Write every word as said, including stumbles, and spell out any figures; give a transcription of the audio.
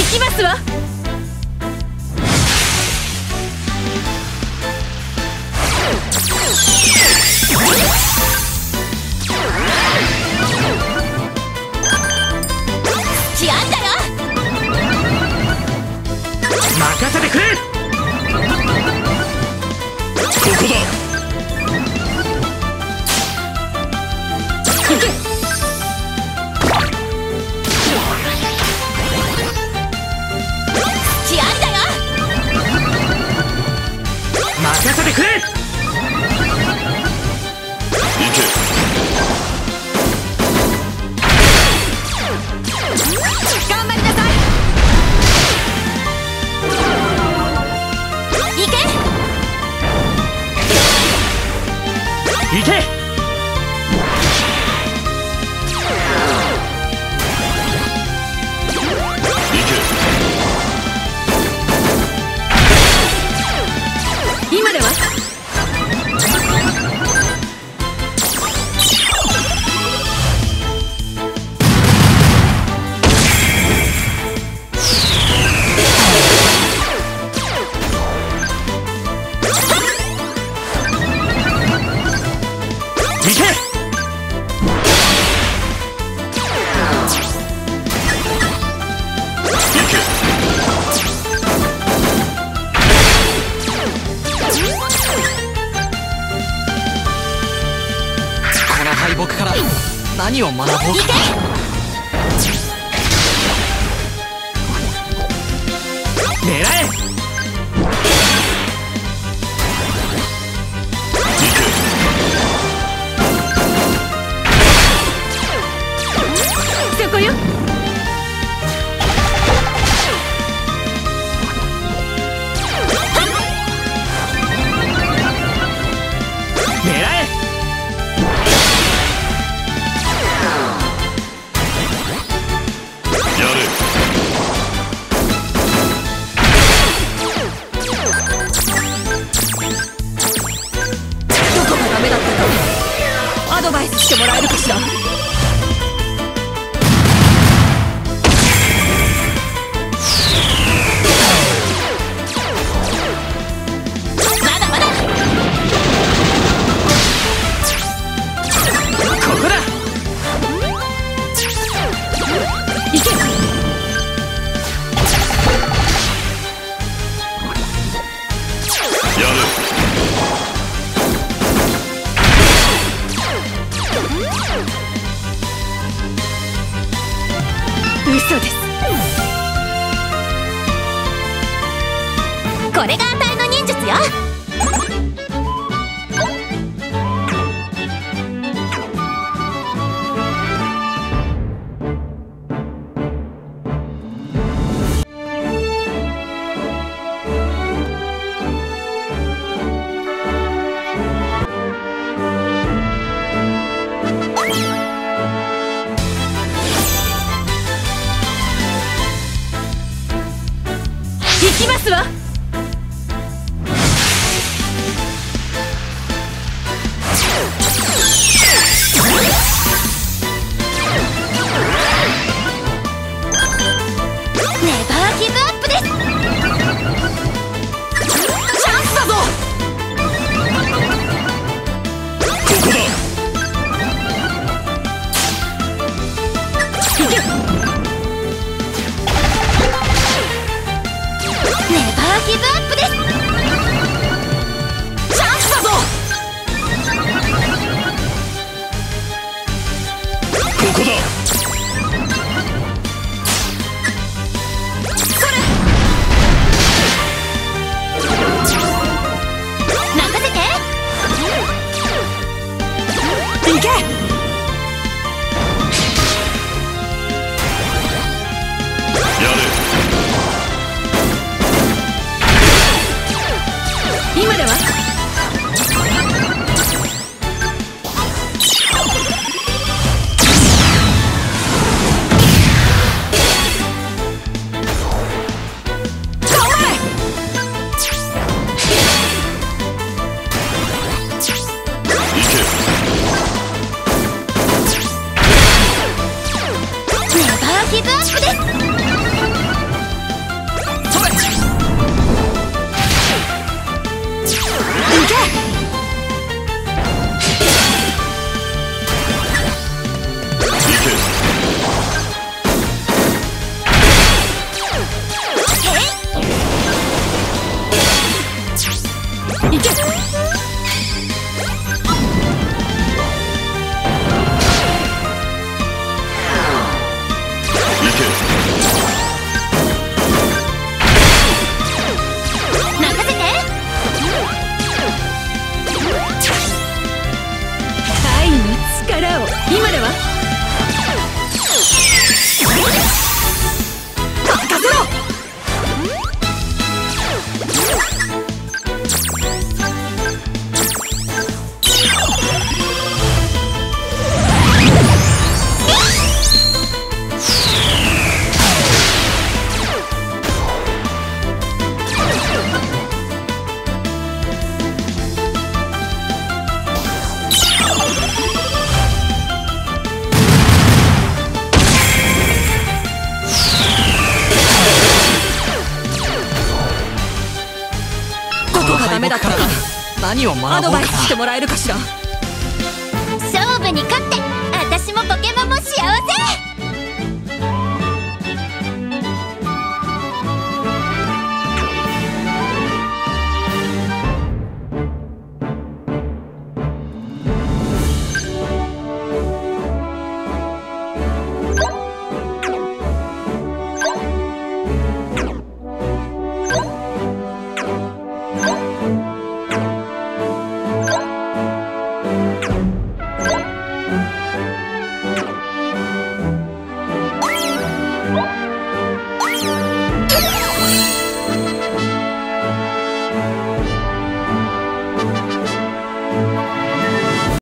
きますわ。付き合うんだよ。 任せてくれ。ここだ。 行け。付き合うんだよ。 任せてくれ。行け。 頑張りなさい。行け。 行け。 今では行け。 この敗北から何を学ぼうか。 行け。 狙え。 そこよ。 狙え。やれ。 どこがダメだったかアドバイスしてもらえるかしら。まだまだ。 ここだ。 行け。 やれ。 嘘です。これがあたいの忍術よ。行きますわ。ネバーギブアップです。チャンスだぞ。 ここだ。 行け。ネバーギブアップです。チャンスだぞ。 ここだ。 それ。任せて。行け。 やれ。 今ではネバーギブアップです。 何を学ぼうかな。 アドバイスしてもらえるかしら。 勝負に勝って私もポケモンも幸せ。